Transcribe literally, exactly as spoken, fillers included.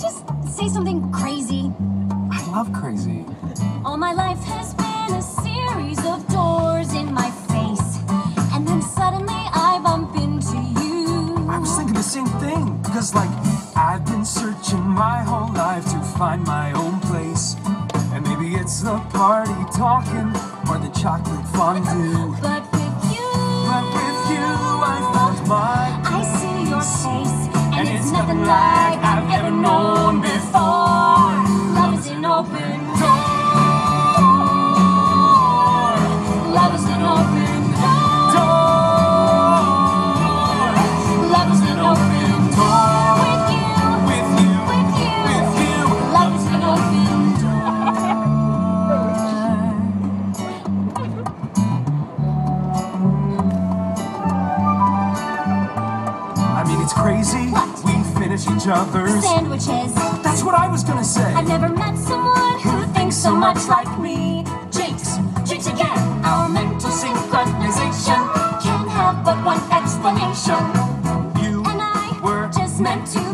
just say something crazy? I love crazy. All my life has been a series of doors in my face, and then suddenly I bump into you. I was thinking the same thing, because like, I've been searching my whole life to find my own place. And maybe it's the party talking, or the chocolate fondue. But with you, But with you, I found my I see your face, and, And it's, it's nothing nothing like like I've ever known before. Love is an open door. Love is an open door. Love is an open door. With you, with you, with you, with you. love is an open I mean, it's crazy. What? We finish each other's sandwiches. That's what I was gonna say. I've never met someone who thinks so much like me. Jinx, jinx again. Our mental synchronization can have but one explanation. You And I were just meant to